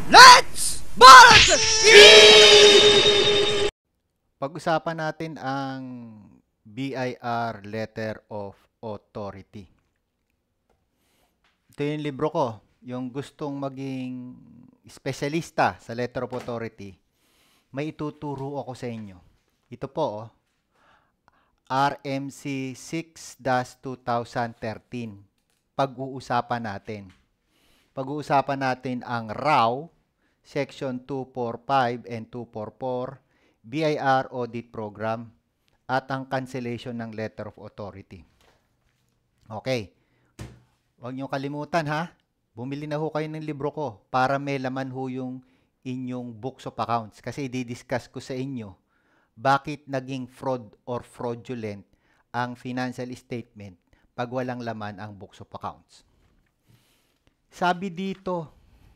Let's balance! Pag-usapan natin ang BIR Letter of Authority. Ito yung libro ko, yung gustong maging espesyalista sa Letter of Authority. May ituturo ako sa inyo. Ito po, RMC 6-2013. Pag-uusapan natin. Pag-uusapan natin ang RAW, Section 245 and 244, BIR Audit Program, at ang cancellation ng Letter of Authority. Okay. Huwag niyo kalimutan ha. Bumili na ho kayo ng libro ko para may laman ho yung inyong books of accounts. Kasi i-discuss ko sa inyo bakit naging fraud or fraudulent ang financial statement pag walang laman ang books of accounts. Sabi dito,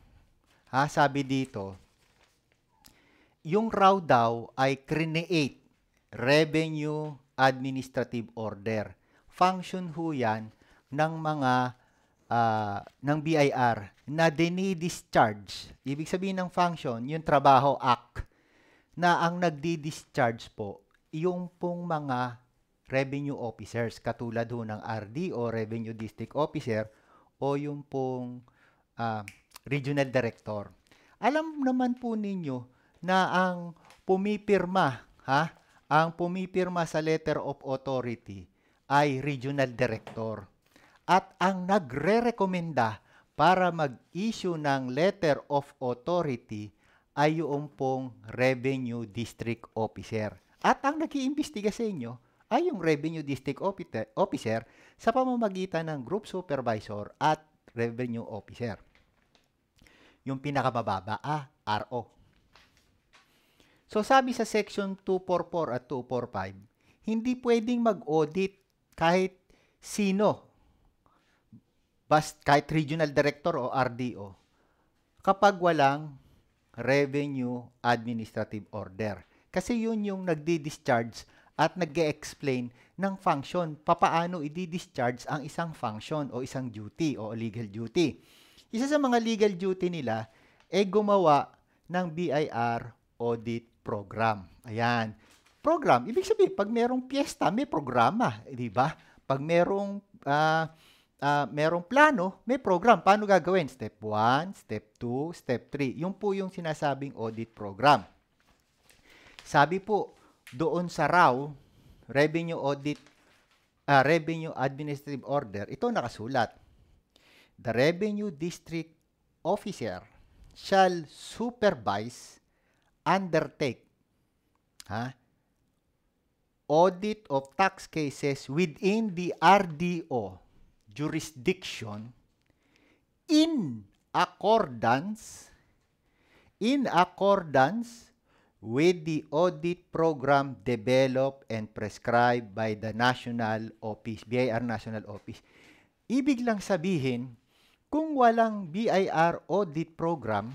yung RAW daw ay create Revenue Administrative Order. Function ho yan ng mga ng BIR na dini-discharge. Ibig sabihin ng function, yung trabaho act, na ang nagdi-discharge po, yung pong mga revenue officers, katulad ho ng RD o Revenue District Officer, o yung pong Regional Director. Alam naman po ninyo na ang pumipirma, ang pumipirma sa Letter of Authority ay Regional Director. At ang nagre-rekomenda para mag-issue ng Letter of Authority ay yung pong Revenue District Officer. At ang nag-iimbestiga sa inyo ay yung Revenue District Officer sa pamamagitan ng Group Supervisor at Revenue Officer. Yung pinakamababa, RO. So sabi sa Section 244 at 245, hindi pwedeng mag-audit kahit sino, kahit Regional Director o RDO, kapag walang Revenue Administrative Order. Kasi yun yung nagdi-discharge at nag-e-explain ng function, papaano i-discharge ang isang function o isang duty o legal duty. Isa sa mga legal duty nila ay gumawa ng BIR Audit Program. Ayan. Program, ibig sabihin, pag merong piyesta, may programa. Di ba? Pag merong plano, may program. Paano gagawin? Step 1, Step 2, Step 3. Yung po yung sinasabing audit program. Sabi po, doon sa RAW, Revenue Administrative Order, ito nakasulat. The Revenue District Officer shall supervise, undertake, audit of tax cases within the RDO jurisdiction in accordance with the audit program developed and prescribed by the National Office, BIR National Office. Ibig lang sabihin, kung walang BIR audit program,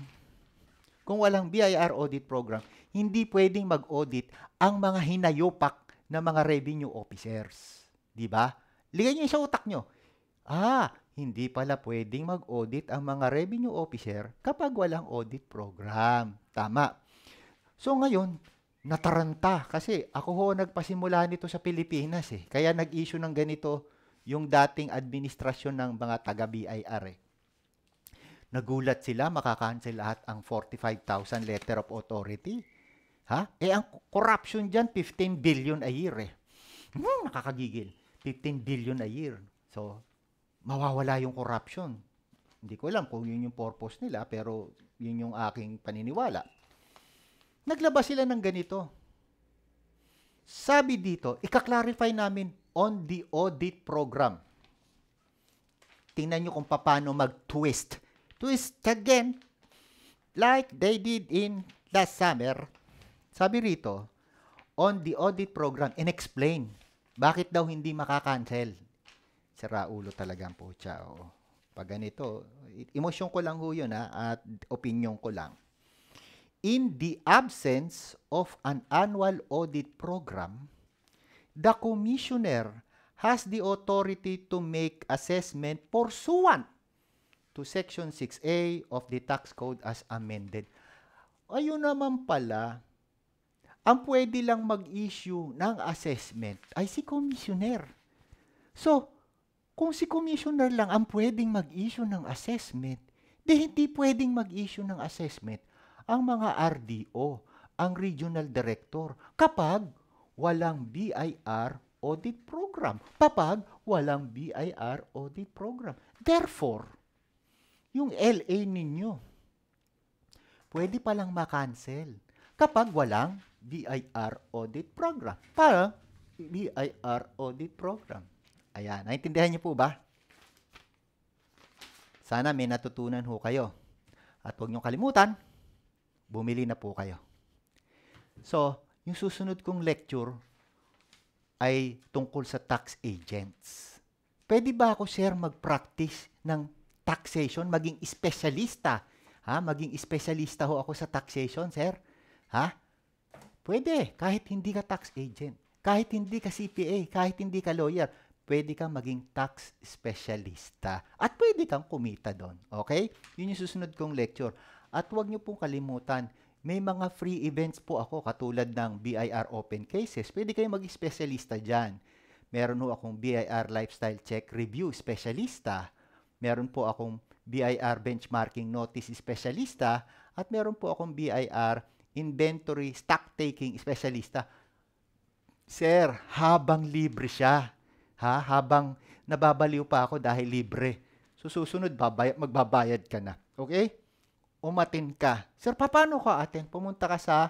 hindi pwedeng mag-audit ang mga hinayopak na mga revenue officers. Di ba? Ligay nyo sa utak nyo. Hindi pala pwedeng mag-audit ang mga revenue officer kapag walang audit program. Tama. So ngayon, nataranta kasi ako ho nagpasimula nito sa Pilipinas eh. Kaya nag-issue ng ganito yung dating administrasyon ng mga taga-BIR eh. Nagulat sila, makakancel lahat ang 45,000 letter of authority. Ang corruption dyan, 15 billion a year eh. Nakakagigil. 15 billion a year. So, mawawala yung corruption. Hindi ko alam kung yun yung purpose nila, pero yun yung aking paniniwala. Naglabas sila ng ganito. Sabi dito, ika-clarify namin on the audit program. Tingnan nyo kung paano mag-twist. Twist again, like they did in last summer. Sabi rito, on the audit program, and-explain bakit daw hindi makakancel. Sira ulo talaga ang pucha. Pag ganito, emosyon ko lang ho yun at opinion ko lang. In the absence of an annual audit program, the commissioner has the authority to make assessment pursuant to Section 6A of the Tax Code as amended. Ayun naman pala, ang pwede lang mag-issue ng assessment ay si Commissioner. So, kung si Commissioner lang ang pwedeng mag-issue ng assessment, di hindi pwedeng mag-issue ng assessment ang mga RDO, ang Regional Director, kapag walang BIR Audit Program. Kapag walang BIR Audit Program. Therefore, yung LA ninyo, pwede palang ma-cancel kapag walang BIR Audit Program. Para BIR Audit Program. Ayan, naintindihan niyo po ba? Sana may natutunan ho kayo. At huwag niyo kalimutan, bumili na po kayo. So, yung susunod kong lecture ay tungkol sa tax agents. Pwede ba ako, sir, mag-practice ng taxation, maging espesyalista? Ha? Maging espesyalista ho ako sa taxation, sir? Ha? Pwede, kahit hindi ka tax agent, kahit hindi ka CPA, kahit hindi ka lawyer, pwede kang maging tax specialista. At pwede kang kumita doon. Okay? Yun yung susunod kong lecture. At huwag niyo pong kalimutan, may mga free events po ako katulad ng BIR Open Cases. Pwede kayo maging specialista dyan. Meron po akong BIR Lifestyle Check Review Specialista. Meron po akong BIR Benchmarking Notice Specialista. At meron po akong BIR Inventory Stock Taking Specialista. Sir, habang libre siya. Ha? Habang nababaliw pa ako dahil libre. So, susunod, magbabayad ka na. Okay? Umatin ka. Sir, paano ka atin? Pumunta ka sa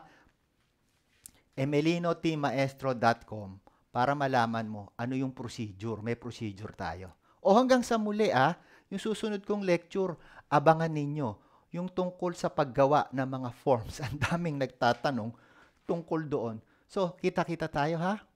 emelinotimaestro.com para malaman mo ano yung procedure. May procedure tayo. O hanggang sa muli, yung susunod kong lecture, abangan ninyo yung tungkol sa paggawa ng mga forms. Ang daming nagtatanong tungkol doon. So, kita-kita tayo, ha?